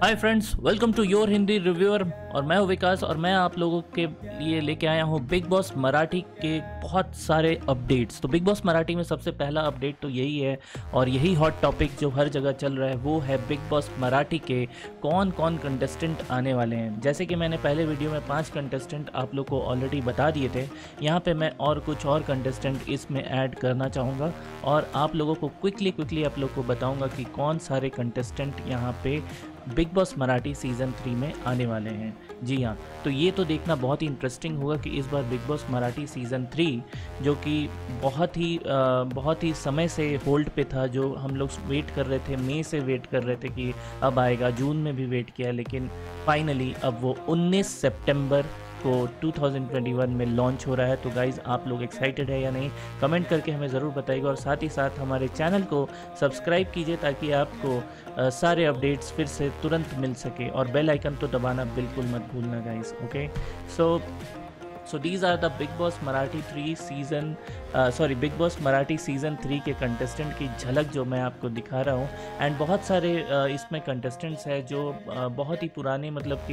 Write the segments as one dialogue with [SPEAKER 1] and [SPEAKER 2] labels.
[SPEAKER 1] Hi friends, welcome to your Hindi reviewer. और मैं हूं विकास और मैं आप लोगों के लिए लेके आया हूं बिग बॉस मराठी के बहुत सारे अपडेट्स। तो बिग बॉस मराठी में सबसे पहला अपडेट तो यही है और यही हॉट टॉपिक जो हर जगह चल रहा है वो है बिग बॉस मराठी के कौन कौन कंटेस्टेंट आने वाले हैं। जैसे कि मैंने पहले वीडियो में 5 कंटेस्टेंट आप लोग को ऑलरेडी बता दिए थे, यहाँ पे मैं और कुछ और कंटेस्टेंट इसमें ऐड करना चाहूँगा और आप लोगों को क्विकली आप लोग को बताऊँगा कि कौन सारे कंटेस्टेंट यहाँ पे बिग बॉस मराठी सीज़न 3 में आने वाले हैं। जी हाँ, तो ये तो देखना बहुत ही इंटरेस्टिंग होगा कि इस बार बिग बॉस मराठी सीज़न 3 जो कि बहुत ही समय से होल्ड पे था, जो हम लोग वेट कर रहे थे, मई से वेट कर रहे थे कि अब आएगा, जून में भी वेट किया, लेकिन फाइनली अब वो 19 सितंबर को 2021 में लॉन्च हो रहा है। तो गाइज़, आप लोग एक्साइटेड है या नहीं, कमेंट करके हमें ज़रूर बताइएगा और साथ ही साथ हमारे चैनल को सब्सक्राइब कीजिए ताकि आपको सारे अपडेट्स फिर से तुरंत मिल सके और बेल आइकन तो दबाना बिल्कुल मत भूलना guys. Okay, so these are the Bigg Boss Marathi Bigg Boss Marathi season 3 के कंटेस्टेंट की झलक जो मैं आपको दिखा रहा हूँ। एंड बहुत सारे इसमें कंटेस्टेंट्स हैं जो बहुत ही पुराने, मतलब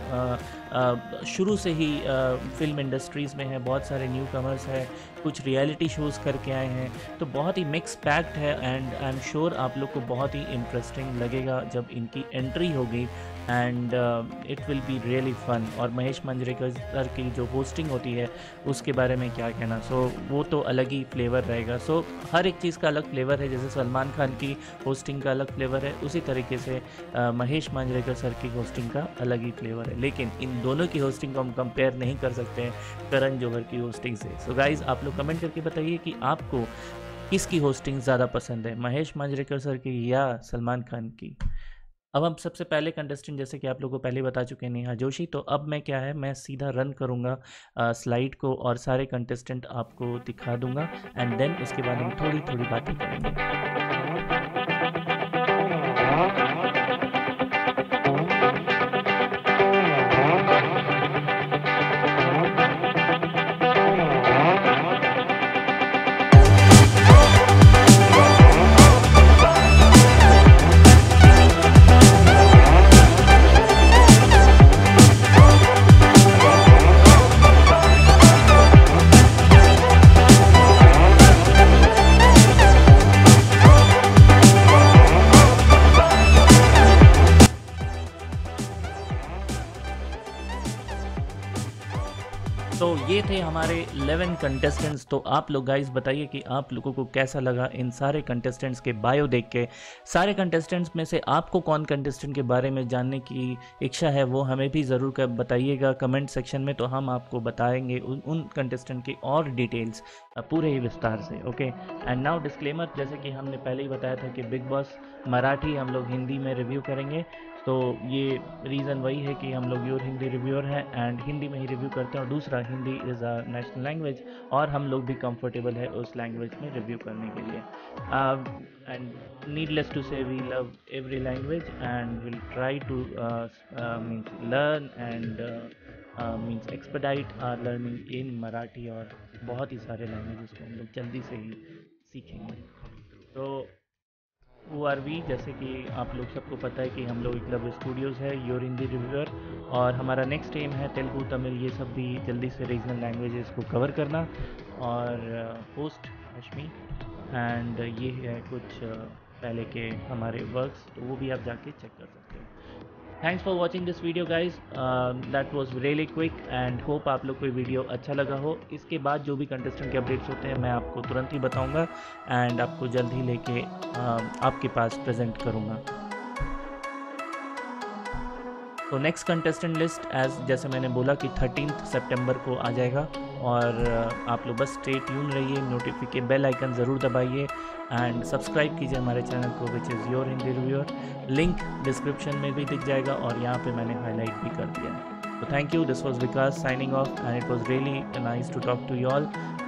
[SPEAKER 1] कि शुरू से ही फिल्म इंडस्ट्रीज़ में हैं। बहुत सारे न्यू कमर्स हैं, कुछ रियलिटी शोज़ करके आए हैं, तो बहुत ही मिक्स पैक्ड है एंड आई एम श्योर आप लोग को बहुत ही इंटरेस्टिंग लगेगा जब इनकी एंट्री होगी and it will be really fun. और महेश मांजरेकर सर की जो होस्टिंग होती है उसके बारे में क्या कहना, वो तो अलग ही फ्लेवर रहेगा। हर एक चीज़ का अलग फ्लेवर है, जैसे सलमान खान की होस्टिंग का अलग फ्लेवर है, उसी तरीके से महेश मांजरेकर सर की होस्टिंग का अलग ही फ्लेवर है। लेकिन इन दोनों की होस्टिंग को हम कंपेयर नहीं कर सकते हैं करण जौहर की होस्टिंग से। सो गाइज़, आप लोग कमेंट करके बताइए कि आपको किसकी होस्टिंग ज़्यादा पसंद है, महेश मांजरेकर सर की या सलमान खान की। अब हम सबसे पहले कंटेस्टेंट, जैसे कि आप लोगों को पहले बता चुके हैं, नेहा जोशी। तो अब मैं सीधा रन करूँगा स्लाइड को और सारे कंटेस्टेंट आपको दिखा दूंगा एंड देन उसके बाद हम थोड़ी थोड़ी बातें करेंगे। तो ये थे हमारे 11 कंटेस्टेंट्स। तो आप लोग गाइस बताइए कि आप लोगों को कैसा लगा इन सारे कंटेस्टेंट्स के बायो देख के। सारे कंटेस्टेंट्स में से आपको कौन कंटेस्टेंट के बारे में जानने की इच्छा है वो हमें भी ज़रूर बताइएगा कमेंट सेक्शन में, तो हम आपको बताएंगे उन कंटेस्टेंट की और डिटेल्स पूरे ही विस्तार से। ओके, एंड नाउ डिस्क्लेमर, जैसे कि हमने पहले ही बताया था कि बिग बॉस मराठी हम लोग हिंदी में रिव्यू करेंगे, तो ये रीज़न वही है कि हम लोग योर हिंदी रिव्यूअर हैं एंड हिंदी में ही रिव्यू करते हैं। और दूसरा, Hindi is a national language और हम लोग भी कंफर्टेबल है उस लैंग्वेज में रिव्यू करने के लिए। And needless to say we love every language and will try to means learn and means expedite our learning in Marathi, और बहुत ही सारे लैंग्वेजेस को हम लोग जल्दी से ही सीखेंगे। तो वो आर वी, जैसे कि आप लोग सबको पता है कि हम लोग क्लब स्टूडियोज़ है योर हिंदी रिव्यूअर, और हमारा नेक्स्ट एम है तेलुगु, तमिल, ये सब भी जल्दी से रीजनल लैंग्वेजेस को कवर करना। और होस्ट रश्मि, एंड ये है कुछ पहले के हमारे वर्क्स, तो वो भी आप जाके चेक कर सकते हो। Thanks for watching this video guys, that was really quick and hope आप लोग को वीडियो अच्छा लगा हो। इसके बाद जो भी कंटेस्टेंट के अपडेट्स होते हैं मैं आपको तुरंत ही बताऊंगा एंड आपको जल्द ही लेके आपके पास प्रेजेंट करूंगा। तो नेक्स्ट कंटेस्टेंट लिस्ट जैसे मैंने बोला कि 13 सितंबर को आ जाएगा, और आप लोग बस स्टे ट्यून रहिए, नोटिफिकेशन बेल आइकन ज़रूर दबाइए एंड सब्सक्राइब कीजिए हमारे चैनल को, which is your Hindi reviewer. Link description में भी दिख जाएगा और यहाँ पे मैंने हाईलाइट भी कर दिया है। तो thank you, this was Vikas signing off and it was really nice to talk to you all.